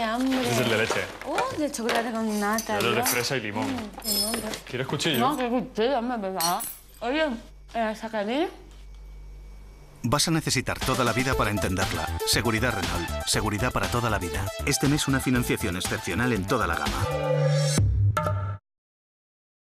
¡Qué hambre! Ese es el de leche. De chocolate con nata. Yo el de fresa y limón. ¿Quieres cuchillo? No, qué cuchillo, hombre, ¿verdad? Oye, Sacarina. Vas a necesitar toda la vida para entenderla. Seguridad Renault. Seguridad para toda la vida. Este mes una financiación excepcional en toda la gama.